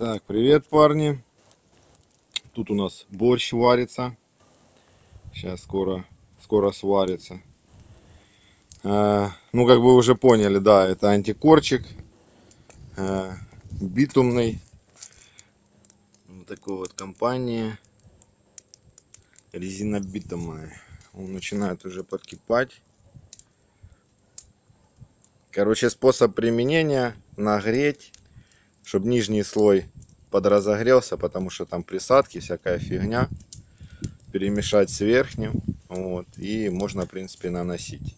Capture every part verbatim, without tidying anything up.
Так, привет, парни. Тут у нас борщ варится. Сейчас скоро, скоро сварится. А, ну, как вы уже поняли, да, это антикорчик. А, битумный. Вот такой вот компании. Резина битумная. Он начинает уже подкипать. Короче, способ применения: нагреть, чтобы нижний слой подразогрелся, потому что там присадки, всякая фигня. Перемешать с верхним, вот, и можно, в принципе, наносить.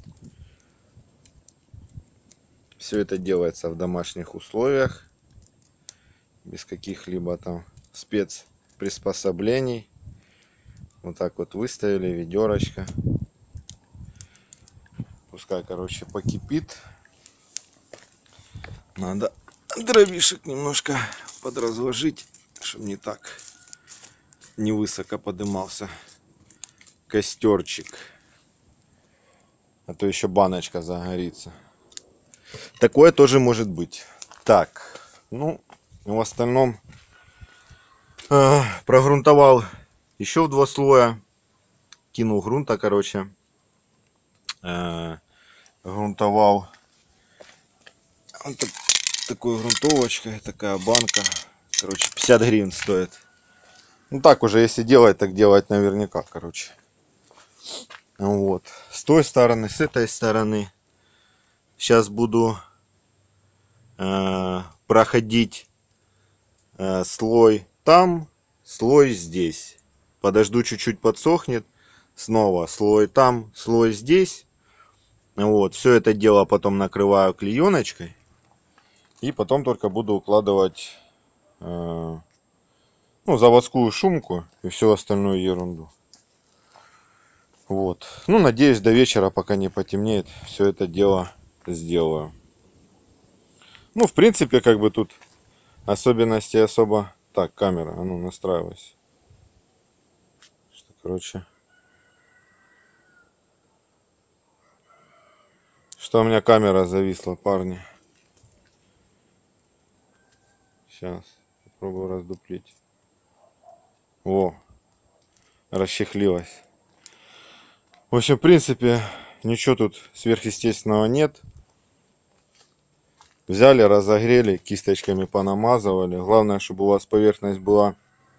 Все это делается в домашних условиях, без каких-либо там спецприспособлений. Вот так вот выставили, ведерочко. Пускай, короче, покипит. Надо дровишек немножко подразложить, чтобы не так не высоко подымался костерчик, а то еще баночка загорится. Такое тоже может быть. Так, ну, в остальном э, прогрунтовал еще в два слоя, кинул грунта, короче, э, грунтовал вот так, такой грунтовочкой, такая банка, короче, пятьдесят гривен стоит. Ну так уже, если делать, так делать наверняка, короче. Вот. С той стороны, с этой стороны. Сейчас буду э, проходить э, слой там, слой здесь. Подожду, чуть-чуть подсохнет. Снова слой там, слой здесь. Вот. Все это дело потом накрываю клееночкой. И потом только буду укладывать э, ну, заводскую шумку и всю остальную ерунду. Вот. Ну, надеюсь, до вечера, пока не потемнеет, все это дело сделаю. Ну, в принципе, как бы тут особенностей особо... Так, камера, а ну, настраивайся. Что, короче... Что у меня камера зависла, парни. Сейчас, попробую раздуплить. Во, расчехлилась. В общем, в принципе, ничего тут сверхъестественного нет. Взяли, разогрели, кисточками понамазывали. Главное, чтобы у вас поверхность была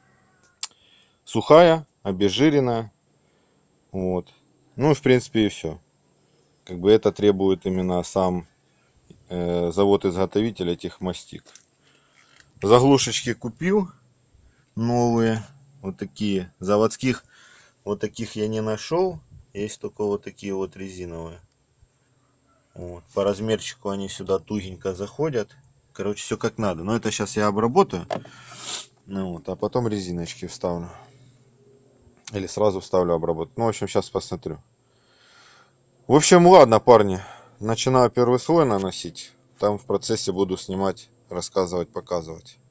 сухая, обезжиренная. Вот. Ну и в принципе и все. Как бы это требует именно сам э, завод-изготовитель этих мастик. Заглушечки купил новые. Вот такие. Заводских вот таких я не нашел. Есть только вот такие вот резиновые. Вот. По размерчику они сюда тугенько заходят. Короче, все как надо. Но это сейчас я обработаю. Ну, вот, а потом резиночки вставлю. Или сразу вставлю обработать. Ну, в общем, сейчас посмотрю. В общем, ладно, парни. Начинаю первый слой наносить. Там в процессе буду снимать, рассказывать, показывать.